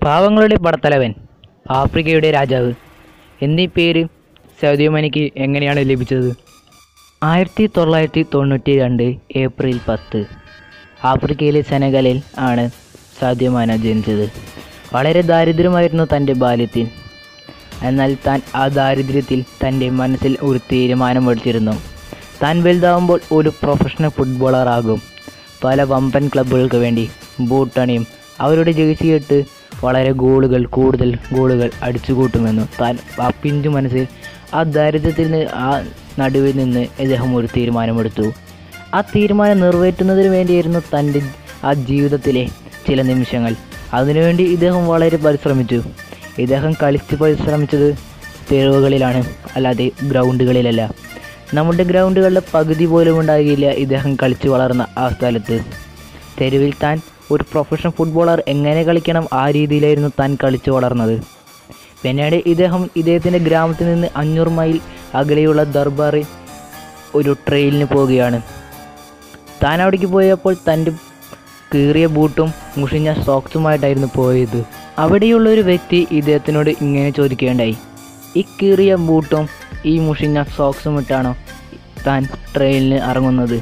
പാവങ്ങളുടെ പടത്തലവൻ, ആഫ്രിക്കയുടെ രാജാവ് എന്നീ പേര് സാദിയോ മാനെക്ക് എങ്ങനെയാണ് ലഭിച്ചത്? 1992 ഏപ്രിൽ 10 ആഫ്രിക്കയിലെ സെനഗലിൽ ആണ് സാദിയോ മാനെ ജനിച്ചത്. വളരെ ദാരിദ്ര്യമായിരുന്നു തൻ്റെ ബാല്യത്തിൽ. എന്നാൽ താൻ ആ ദാരിദ്ര്യത്തിൽ തൻ്റെ മനസ്സിൽ ഒരു തീരുമാനമെടുത്തിരുന്നു. താൻ വലുതാവുമ്പോൾ ഒരു പ്രൊഫഷണൽ ഫുട്ബോളർ ആകും. പല വമ്പൻ ക്ലബ്ബുകൾക്ക് വേണ്ടി ബൂട്ടണിയും അവരുടെ ജേഴ്സിയിട്ട് വളരെ കൂടുതൽ ഗോളുകൾ അടിച്ചുകൂട്ടുമെന്നു താൻ ആ പിഞ്ചു മനസ്സിൽ ആ ദാരിദ്ര്യത്തിൽ നിന്ന് ആ നടുവിൽ നിന്ന് ഇദ്ദേഹം ഒരു തീരുമാനമെടുത്തു. ആ തീരുമാനം നിറവേറ്റുന്നതിന് വേണ്ടിയായിരുന്നു തൻ്റെ ആ ജീവിതത്തിലെ ചില നിമിഷങ്ങൾ. അതിനുവേണ്ടി ഇദ്ദേഹം വളരെ പരിശ്രമിച്ചു. ഇദ്ദേഹം പരിശ്രമിച്ചത് തെരുവുകളിലാണ്, അല്ലാതെ ഗ്രൗണ്ടുകളിലല്ല. നമ്മുടെ ഗ്രൗണ്ടുകളുടെ പകുതി പോലും ഉണ്ടാകില്ല ഇദ്ദേഹം കളിച്ചു വളർന്ന ആ സ്ഥലത്ത്. തെരുവിൽ താൻ ഒരു പ്രൊഫഷണൽ ഫുട്ബോളർ എങ്ങനെ കളിക്കണം ആ രീതിയിലായിരുന്നു താൻ കളിച്ചു വളർന്നത്. പിന്നീട് ഇദ്ദേഹത്തിൻ്റെ ഗ്രാമത്തിൽ നിന്ന് 500 മൈൽ അകലെയുള്ള ദർബാറിൽ ഒരു ട്രെയിനിന് പോവുകയാണ്. താൻ അവിടേക്ക് പോയപ്പോൾ തൻ്റെ കീറിയ ബൂട്ടും മുഷിഞ്ഞ സോക്സുമായിട്ടായിരുന്നു പോയത്. അവിടെയുള്ള ഒരു വ്യക്തി ഇദ്ദേഹത്തിനോട് ഇങ്ങനെ ചോദിക്കുകയുണ്ടായി, ഈ കീറിയ ബൂട്ടും ഈ മുഷിഞ്ഞ സോക്സും ഇട്ടാണോ താൻ ട്രെയിനിൽ ഇറങ്ങുന്നത്?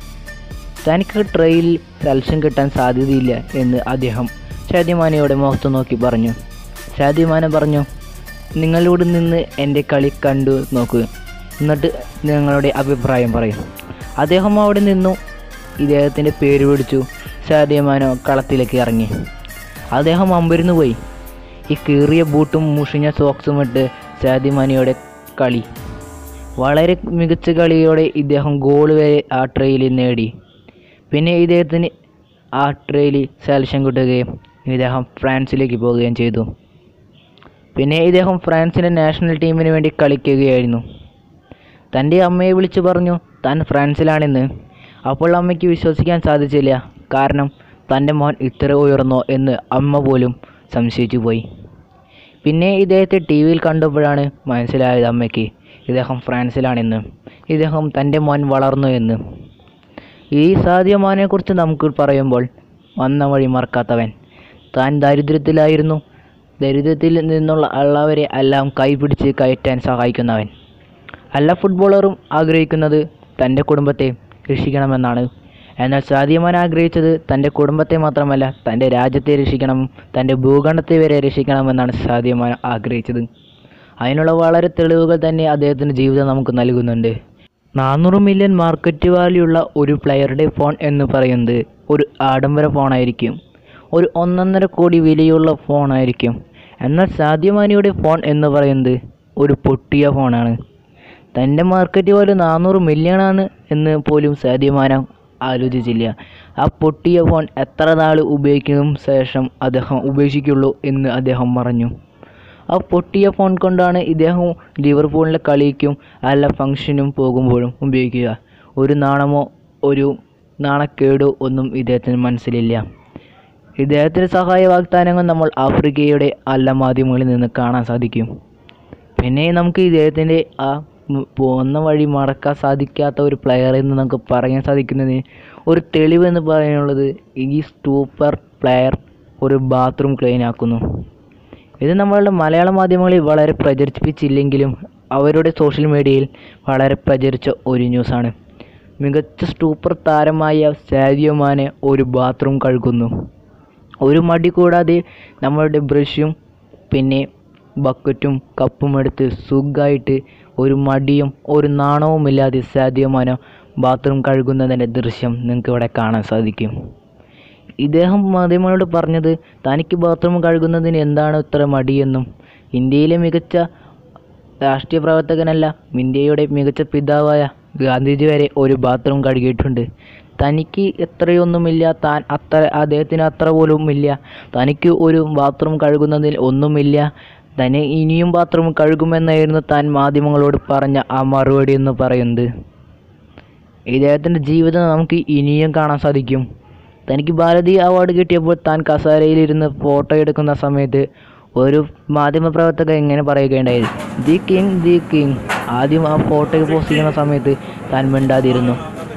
തനിക്ക് ട്രെയിനിൽ സെലക്ഷൻ കിട്ടാൻ സാധ്യതയില്ല എന്ന് അദ്ദേഹം സാദിയോ മാനെയുടെ മുഖത്ത് നോക്കി പറഞ്ഞു. സാദിയോ മാനെ പറഞ്ഞു, നിങ്ങളിവിടെ നിന്ന് എൻ്റെ കളി കണ്ടു നോക്കൂ, എന്നിട്ട് നിങ്ങളുടെ അഭിപ്രായം പറയും. അദ്ദേഹം അവിടെ നിന്നു ഇദ്ദേഹത്തിൻ്റെ പേര് വിളിച്ചു. സാദിയോ മാനെ കളത്തിലേക്ക് ഇറങ്ങി. അദ്ദേഹം അമ്പരന്ന് പോയി. ഈ കീറിയ ബൂട്ടും മുഷിഞ്ഞ സോക്സും ഇട്ട് സാദിയോ മാനെയുടെ കളി വളരെ മികച്ച കളിയോടെ ഇദ്ദേഹം ഗോൾ വരെ ആ ട്രെയിനിൽ നേടി. പിന്നെ ഇദ്ദേഹത്തിന് ആ ട്രെയിനിൽ സെലക്ഷൻ കിട്ടുകയും ഇദ്ദേഹം ഫ്രാൻസിലേക്ക് പോവുകയും ചെയ്തു. പിന്നെ ഇദ്ദേഹം ഫ്രാൻസിൻ്റെ നാഷണൽ ടീമിന് വേണ്ടി കളിക്കുകയായിരുന്നു. തൻ്റെ അമ്മയെ വിളിച്ചു പറഞ്ഞു താൻ ഫ്രാൻസിലാണെന്ന്. അപ്പോൾ അമ്മയ്ക്ക് വിശ്വസിക്കാൻ സാധിച്ചില്ല. കാരണം തൻ്റെ മോൻ ഇത്ര ഉയർന്നോ എന്ന് അമ്മ പോലും സംശയിച്ചു പോയി. പിന്നെ ഇദ്ദേഹത്തെ ടി വിയിൽ കണ്ടപ്പോഴാണ് മനസ്സിലായത് അമ്മയ്ക്ക് ഇദ്ദേഹം ഫ്രാൻസിലാണെന്ന്, ഇദ്ദേഹം തൻ്റെ മോൻ വളർന്നു എന്ന്. ഈ സാദിയോ മാനെക്കുറിച്ച് നമുക്ക് പറയുമ്പോൾ വന്ന വഴി മറക്കാത്തവൻ, താൻ ദാരിദ്ര്യത്തിലായിരുന്നു, ദരിദ്രത്തിൽ നിന്നുള്ള ഉള്ളവരെ എല്ലാം കൈപിടിച്ച് കയറ്റാൻ സഹായിക്കുന്നവൻ. എല്ലാ ഫുട്ബോളറും ആഗ്രഹിക്കുന്നത് തൻ്റെ കുടുംബത്തെ രക്ഷിക്കണമെന്നാണ്. എന്നാൽ സാദിയോ മാനെ ആഗ്രഹിച്ചത് തൻ്റെ കുടുംബത്തെ മാത്രമല്ല, തൻ്റെ രാജ്യത്തെ രക്ഷിക്കണം, തൻ്റെ ഭൂഖണ്ഡത്തെ വരെ രക്ഷിക്കണമെന്നാണ് സാദിയോ മാനെ ആഗ്രഹിച്ചത്. അതിനുള്ള വളരെ തെളിവുകൾ തന്നെ അദ്ദേഹത്തിൻ്റെ ജീവിതം നമുക്ക് നൽകുന്നുണ്ട്. 400 മില്യൺ മാർക്കറ്റ് വാല്യൂ ഉള്ള ഒരു പ്ലെയറുടെ ഫോൺ എന്ന് പറയുന്നത് ഒരു ആഡംബര ഫോണായിരിക്കും, ഒരു 1.5 കോടി വിലയുള്ള ഫോണായിരിക്കും. എന്നാൽ സാദിയോ മാനെയുടെ ഫോൺ എന്ന് പറയുന്നത് ഒരു പൊട്ടിയ ഫോണാണ്. തൻ്റെ മാർക്കറ്റ് വാല്യൂ 400 മില്യൺ ആണ് എന്ന് പോലും സാദിയോ മാനെ ആലോചിച്ചില്ല. ആ പൊട്ടിയ ഫോൺ എത്ര നാൾ ഉപയോഗിക്കും ശേഷം അദ്ദേഹം ഉപേക്ഷിക്കുള്ളൂ എന്ന് അദ്ദേഹം പറഞ്ഞു. ആ പൊട്ടിയ ഫോൺ കൊണ്ടാണ് ഇദ്ദേഹം ലിവർപൂളിലെ കളിക്കും എല്ലാ ഫംഗ്ഷനും പോകുമ്പോഴും ഉപയോഗിക്കുക. ഒരു നാണമോ ഒരു നാണക്കേടോ ഒന്നും ഇദ്ദേഹത്തിന് മനസ്സിലില്ല. ഇദ്ദേഹത്തിൻ്റെ സഹായ വാഗ്ദാനങ്ങൾ നമ്മൾ ആഫ്രിക്കയുടെ എല്ലാ മാധ്യമങ്ങളിൽ നിന്ന് കാണാൻ സാധിക്കും. പിന്നെ നമുക്ക് ഇദ്ദേഹത്തിൻ്റെ ആ പോകുന്ന വഴി മറക്കാൻ സാധിക്കാത്ത ഒരു പ്ലെയർ എന്ന് നമുക്ക് പറയാൻ സാധിക്കുന്നതിന് ഒരു തെളിവെന്ന് പറയാനുള്ളത്, ഈ സൂപ്പർ പ്ലെയർ ഒരു ബാത്റൂം ക്ലീൻ ആക്കുന്നു. ഇത് നമ്മളുടെ മലയാള മാധ്യമങ്ങളിൽ വളരെ പ്രചരിപ്പിച്ചില്ലെങ്കിലും അവരുടെ സോഷ്യൽ മീഡിയയിൽ വളരെ പ്രചരിച്ച ഒരു ന്യൂസാണ്. മികച്ച സൂപ്പർ താരമായ സാദിയോ മാനെ ഒരു ബാത്റൂം കഴുകുന്നു. ഒരു മടി കൂടാതെ നമ്മളുടെ ബ്രഷും പിന്നെ ബക്കറ്റും കപ്പും എടുത്ത് സുഖമായിട്ട് ഒരു മടിയും ഒരു നാണവുമില്ലാതെ സാദിയോ മാനെ ബാത്റൂം കഴുകുന്നതിൻ്റെ ദൃശ്യം നിങ്ങൾക്ക് ഇവിടെ കാണാൻ സാധിക്കും. ഇദ്ദേഹം മാധ്യമങ്ങളോട് പറഞ്ഞത് തനിക്ക് ബാത്റൂം കഴുകുന്നതിന് എന്താണ് ഇത്ര മടിയെന്നും, ഇന്ത്യയിലെ മികച്ച രാഷ്ട്രീയ പ്രവർത്തകനല്ല, ഇന്ത്യയുടെ മികച്ച പിതാവായ ഗാന്ധിജി വരെ ഒരു ബാത്റൂം കഴുകിയിട്ടുണ്ട്. തനിക്ക് എത്രയൊന്നുമില്ല, അദ്ദേഹത്തിന് അത്ര പോലും ഇല്ല, തനിക്ക് ഒരു ബാത്റൂം കഴുകുന്നതിൽ ഒന്നുമില്ല, തന്നെ ഇനിയും ബാത്റൂം കഴുകുമെന്നായിരുന്നു താൻ മാധ്യമങ്ങളോട് പറഞ്ഞ ആ മറുപടി എന്ന് പറയുന്നത്. ഇദ്ദേഹത്തിൻ്റെ ജീവിതം നമുക്ക് ഇനിയും കാണാൻ സാധിക്കും. തനിക്ക് ഭാരതീയ അവാർഡ് കിട്ടിയപ്പോൾ താൻ കസേരയിലിരുന്ന് ഫോട്ടോ എടുക്കുന്ന സമയത്ത് ഒരു മാധ്യമപ്രവർത്തകൻ ഇങ്ങനെ പറയുകയുണ്ടായി, ദി കിങ്. ആദ്യം ആ ഫോട്ടോ പോസ്റ്റ് ചെയ്യുന്ന സമയത്ത് താൻ മിണ്ടാതിരുന്നു.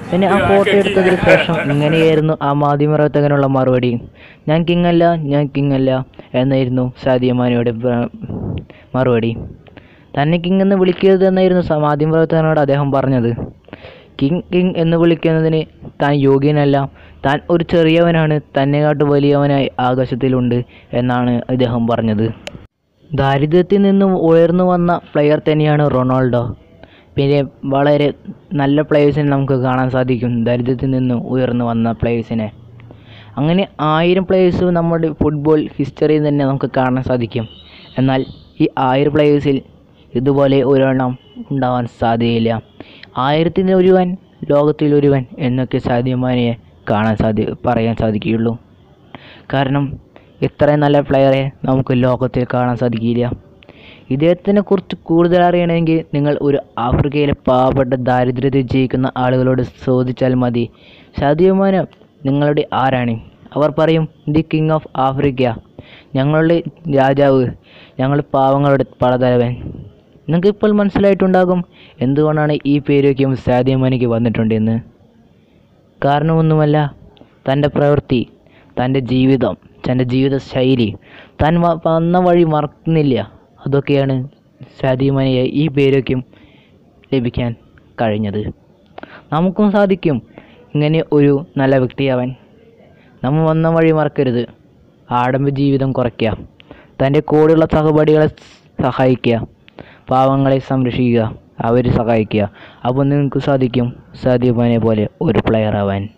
പിന്നെ ആ ഫോട്ടോ എടുത്തതിന് ശേഷം ഇങ്ങനെയായിരുന്നു ആ മാധ്യമപ്രവർത്തകനുള്ള മറുപടി. ഞാൻ കിങ് അല്ല എന്നായിരുന്നു സാദിയോ മാനയുടെ മറുപടി. തന്നെ കിങ് എന്ന് വിളിക്കരുത് എന്നായിരുന്നു മാധ്യമപ്രവർത്തകനോട് അദ്ദേഹം പറഞ്ഞത്. കിങ് എന്ന് വിളിക്കുന്നതിന് താൻ യോഗ്യനല്ല, താൻ ഒരു ചെറിയവനാണ്, തന്നെക്കാട്ട് വലിയവനായി ആകാശത്തിലുണ്ട് എന്നാണ് അദ്ദേഹം പറഞ്ഞത്. ദാരിദ്ര്യത്തിൽ നിന്നും ഉയർന്നു വന്ന പ്ലെയർ തന്നെയാണ് റൊണാൾഡോ. പിന്നെ വളരെ നല്ല പ്ലേയേഴ്സിനെ നമുക്ക് കാണാൻ സാധിക്കും, ദാരിദ്ര്യത്തിൽ നിന്നും ഉയർന്നു വന്ന പ്ലേയേഴ്സിനെ. അങ്ങനെ 1000 പ്ലേയേഴ്സ് നമ്മുടെ ഫുട്ബോൾ ഹിസ്റ്ററിയിൽ തന്നെ നമുക്ക് കാണാൻ സാധിക്കും. എന്നാൽ ഈ 1000 പ്ലേയേഴ്സിൽ ഇതുപോലെ ഒരെണ്ണം ഉണ്ടാവാൻ സാധ്യതയില്ല. 1000-ൽ ലോകത്തിലൊരുവൻ എന്നൊക്കെ സാദിയോ മാനയെ പറയാൻ സാധിക്കുകയുള്ളൂ. കാരണം ഇത്രയും നല്ല പ്ലെയറെ നമുക്ക് ലോകത്തിൽ കാണാൻ സാധിക്കില്ല. ഇദ്ദേഹത്തിനെ കുറിച്ച് കൂടുതൽ അറിയണമെങ്കിൽ നിങ്ങൾ ഒരു ആഫ്രിക്കയിലെ പാവപ്പെട്ട ദാരിദ്ര്യത്തിൽ ജീവിക്കുന്ന ആളുകളോട് ചോദിച്ചാൽ മതി, സാദിയോ മാനെ നിങ്ങളുടെ ആരാണ്? അവർ പറയും, ദി കിങ് ഓഫ് ആഫ്രിക്ക, ഞങ്ങളുടെ രാജാവ്, ഞങ്ങൾ പാവങ്ങളുടെ പടതലവൻ. നിങ്ങൾക്ക് ഇപ്പോൾ മനസ്സിലായിട്ടുണ്ടാകും എന്തുകൊണ്ടാണ് ഈ പേരൊക്കെയും സാദിയോ മാനയ്ക്ക് വന്നിട്ടുണ്ടെന്ന്. കാരണമൊന്നുമല്ല, തൻ്റെ പ്രവൃത്തി, തൻ്റെ ജീവിതം, തൻ്റെ ജീവിതശൈലി, താൻ വന്ന വഴി മറക്കുന്നില്ല. അതൊക്കെയാണ് സാദിയോ മാനയെ ഈ പേരൊക്കെയും ലഭിക്കാൻ കഴിഞ്ഞത്. നമുക്കും സാധിക്കും ഇങ്ങനെ ഒരു നല്ല വ്യക്തിയാവാൻ. നമ്മൾ വന്ന വഴി മറക്കരുത്, ആഡംബര ജീവിതം കുറയ്ക്കുക, തൻ്റെ കൂടെയുള്ള സഹപാഠികളെ സഹായിക്കുക, പാവങ്ങളെ സംരക്ഷിക്കുക, അവരെ സഹായിക്കുക. അപ്പോൾ നിങ്ങൾക്ക് സാധിക്കും സാദിയോ മാനെ പോലെ ഒരു പ്ലെയർ ആവാൻ.